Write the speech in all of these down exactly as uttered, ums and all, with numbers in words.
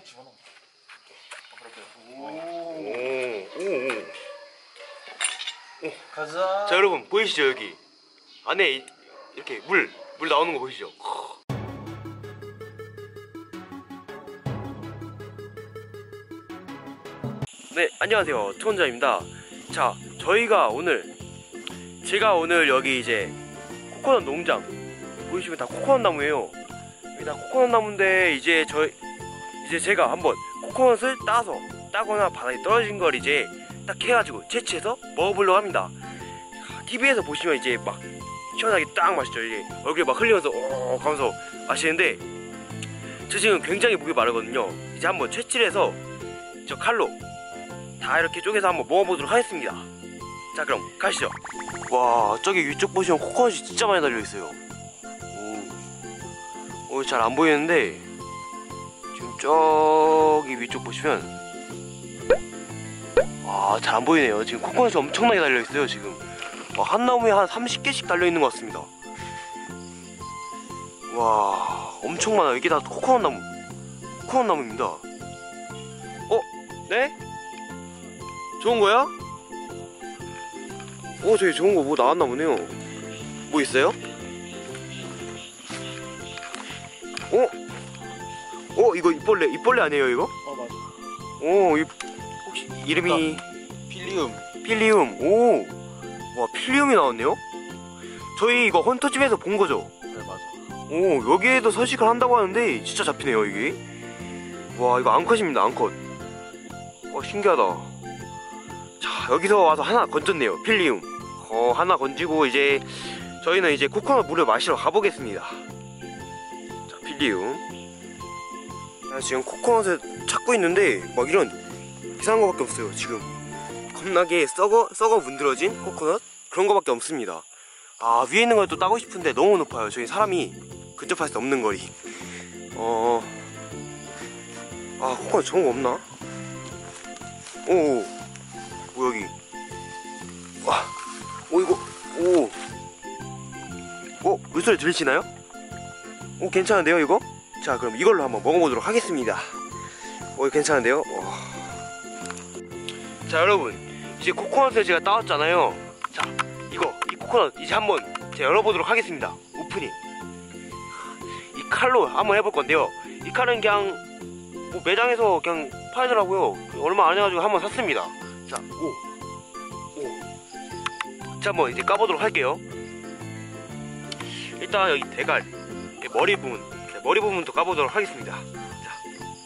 집어넣어. 오, 오, 오. 오. 가자. 자, 여러분 보이시죠? 여기 안에 이렇게 물, 물 나오는 거 보이시죠? 네, 안녕하세요. 투혼자입니다. 자, 저희가 오늘 제가 오늘 여기 이제 코코넛 농장 보이시면 다 코코넛 나무예요. 여기 다 코코넛 나무인데 이제 저 이제 제가 한번 코코넛을 따서 따거나 바닥에 떨어진 걸 이제 딱 해가지고 채취해서 먹어보려고 합니다. 티비에서 보시면 이제 막 시원하게 딱 마시죠. 이제 얼굴에 막 흘리면서 어 하면서 마시는데 저 지금 굉장히 목이 마르거든요. 이제 한번 채취를 해서 저 칼로 다 이렇게 쪼개서 한번 먹어보도록 하겠습니다. 자, 그럼 가시죠. 와, 저기 위쪽 보시면 코코넛이 진짜 많이 달려있어요. 오, 오, 잘 안 보이는데 지금 저기 위쪽 보시면 와, 잘 안 보이네요. 지금 코코넛이 엄청나게 달려있어요. 지금 와, 한 나무에 한 삼십 개씩 달려있는 것 같습니다. 와, 엄청 많아요. 이게 다 코코넛 나무 코코넛 나무입니다. 어? 네? 좋은 거야? 어, 저기 좋은 거 뭐 나왔나 보네요. 뭐 있어요? 어? 어, 이거 입벌레, 입벌레 아니에요, 이거? 어, 맞아. 오, 이, 혹시 이름이 필리움. 필리움. 오, 와, 필리움이 나왔네요? 저희 이거 헌터집에서 본 거죠? 네, 맞아. 오, 여기에도 서식을 한다고 하는데 진짜 잡히네요, 이게. 와, 이거 암컷입니다, 암컷. 와, 신기하다. 자, 여기서 와서 하나 건졌네요. 필리움. 어, 하나 건지고 이제 저희는 이제 코코넛 물을 마시러 가보겠습니다. 자, 필리움. 자, 지금 코코넛을 찾고 있는데 막 이런 이상한 거밖에 없어요. 지금 겁나게 썩어 썩어 문드러진 코코넛 그런 거밖에 없습니다. 아, 위에 있는 걸 또 따고 싶은데 너무 높아요. 저희 사람이 근접할 수 없는 거리. 어, 아, 코코넛 좋은 거 없나? 오, 오, 여기. 와, 오, 이거, 오, 어, 물소리 들리시나요? 오, 괜찮은데요, 이거? 자, 그럼 이걸로 한번 먹어보도록 하겠습니다. 오, 괜찮은데요? 와. 자, 여러분, 이제 코코넛을 제가 따왔잖아요. 자, 이거, 이 코코넛 이제 한번 제가 열어보도록 하겠습니다. 오프닝. 이 칼로 한번 해볼 건데요. 이 칼은 그냥 뭐 매장에서 그냥 팔더라고요. 얼마 안 해가지고 한번 샀습니다. 자, 오, 오. 자, 한번 이제 까보도록 할게요. 일단 여기 대갈, 머리 부분, 머리 부분도 까보도록 하겠습니다. 자.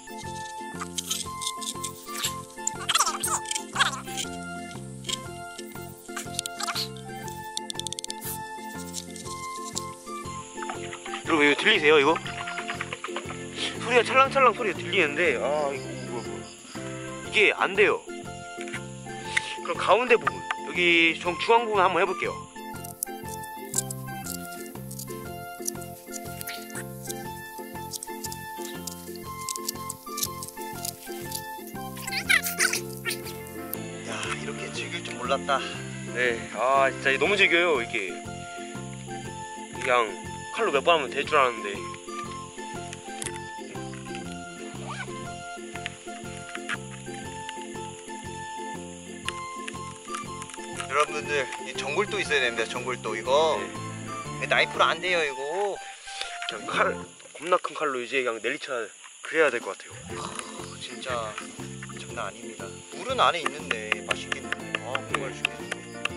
여러분, 이거 들리세요, 이거? 소리가 찰랑찰랑 소리가 들리는데, 아, 이거 뭐야, 뭐야. 이게 안 돼요. 그럼 가운데 부분, 여기 좀 중앙 부분 한번 해볼게요. 야, 이렇게 즐길 줄 몰랐다. 네, 아, 진짜 너무 즐겨요, 이게. 그냥 칼로 몇 번 하면 될 줄 알았는데. 여러분들, 이 전골도 있어야 됩니다. 전골도 이거. 네. 나이프로 안 돼요, 이거. 그냥 칼, 겁나 큰 칼로 이제 그냥 내리쳐 그래야 될 것 같아요. 아, 진짜 장난 아닙니다. 물은 안에 있는데 맛있겠네. 아, 정말 맛있겠네.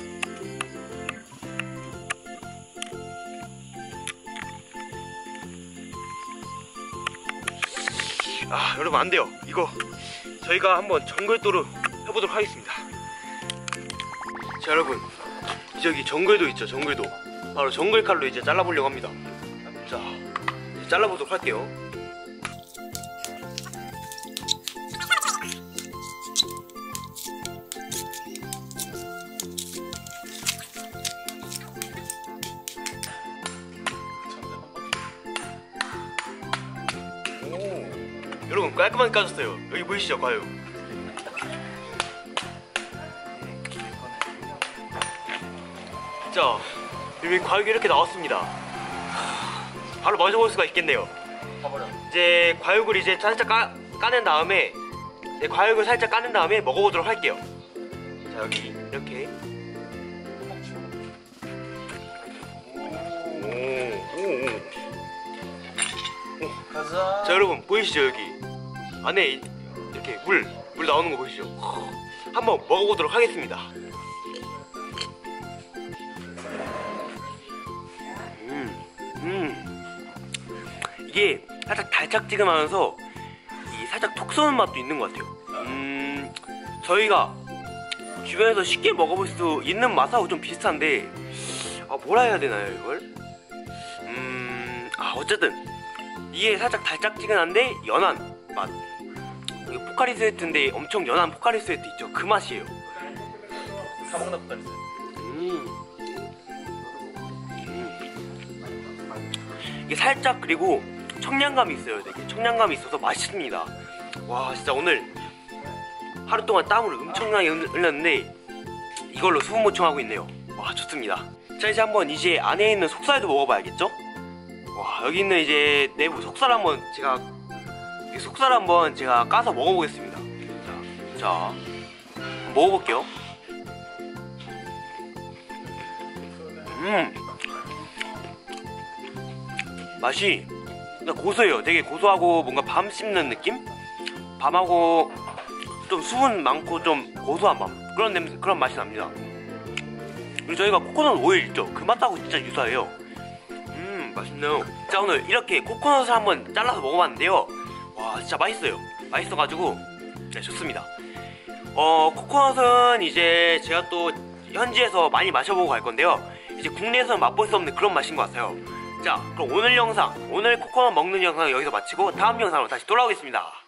아, 여러분, 안 돼요. 이거 저희가 한번 정글도로 해보도록 하겠습니다. 자, 여러분, 저기 정글도 있죠, 정글도. 바로 정글 칼로 이제 잘라보려고 합니다. 자, 이제 잘라보도록 할게요. 오, 여러분, 깔끔하게 까졌어요. 여기 보이시죠, 과육? 자, 여기 과육이 이렇게 나왔습니다. 바로 마셔볼 수가 있겠네요. 가버려. 이제 과육을 이제 살짝 까, 까낸 다음에 네, 과육을 살짝 까낸 다음에 먹어보도록 할게요. 자, 여기 이렇게. 오, 오, 오. 가자. 자, 여러분 보이시죠? 여기 안에 이렇게 물, 물 나오는 거 보이시죠? 한번 먹어보도록 하겠습니다. 음, 음. 이게 살짝 달짝지근하면서 이 살짝 톡 쏘는 맛도 있는 것 같아요. 음, 저희가 주변에서 쉽게 먹어볼 수 있는 맛하고 좀 비슷한데, 아, 뭐라 해야 되나요, 이걸? 음, 아, 어쨌든 이게 살짝 달짝지근한데 연한 맛. 이게 포카리 스웨트인데 엄청 연한 포카리 스웨트 있죠? 그 맛이에요. 사먹나 보다 했어요. 음. 음. 이게 살짝 그리고 청량감이 있어요. 되게 청량감이 있어서 맛있습니다. 와, 진짜 오늘 하루 동안 땀을 엄청나게 흘렸는데 이걸로 수분 보충하고 있네요. 와, 좋습니다. 자, 이제 한번 이제 안에 있는 속살도 먹어봐야겠죠? 와, 여기 있는 이제 내부 속살 한번 제가 이 속살 한번 제가 까서 먹어보겠습니다. 자, 자 먹어볼게요. 음, 맛이 고소해요. 되게 고소하고 뭔가 밤 씹는 느낌? 밤하고 좀 수분 많고 좀 고소한 맛, 그런 냄새, 그런 맛이 납니다. 그리고 저희가 코코넛 오일 있죠? 그 맛하고 진짜 유사해요. 음, 맛있네요. 자, 오늘 이렇게 코코넛을 한번 잘라서 먹어봤는데요. 와, 진짜 맛있어요. 맛있어가지고 네, 좋습니다. 어, 코코넛은 이제 제가 또 현지에서 많이 마셔보고 갈 건데요. 이제 국내에서는 맛볼 수 없는 그런 맛인 것 같아요. 자, 그럼 오늘 영상, 오늘 코코넛 먹는 영상 여기서 마치고 다음 영상으로 다시 돌아오겠습니다.